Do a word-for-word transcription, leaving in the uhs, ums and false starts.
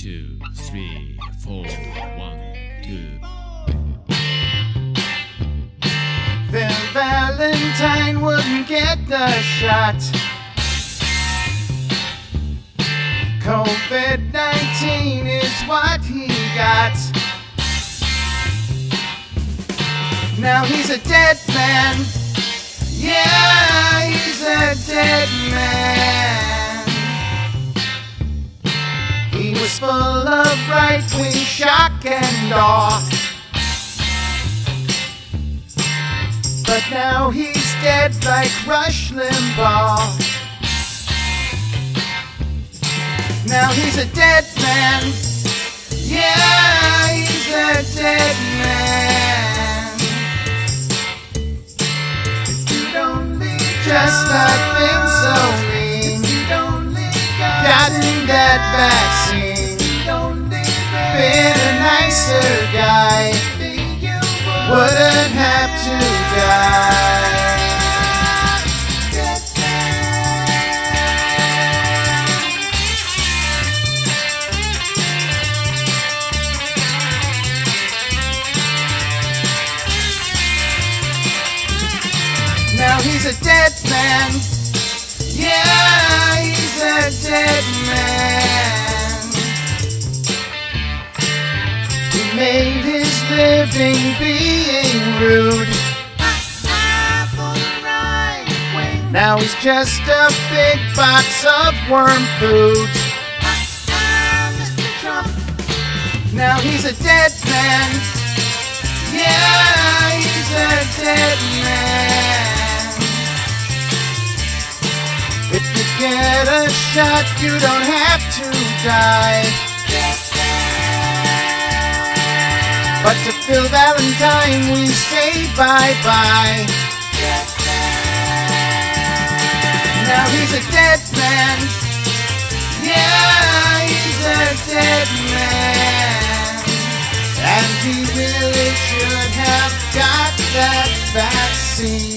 two, three, four, one, two. Then Valentine wouldn't get the shot. COVID nineteen is what he got. Now he's a dead man. Yeah, he's a dead man. He was full of right-wing shock and awe, but now he's dead like Rush Limbaugh. Now he's a dead man. Yeah, he's a dead man. If you'd only just not been so mean, if you'd only gotten that vaccine, been a nicer guy, wouldn't have to die. Now he's a dead man. Yeah, he's a dead man. He made his living being rude. Now he's just a big box of worm food. Now he's a dead man. Yeah, he's a dead man. If you get a shot, you don't have to die. But to Phil Valentine, we say bye-bye. Now he's a dead man. Yeah, he's a dead man. And he really should have got that vaccine.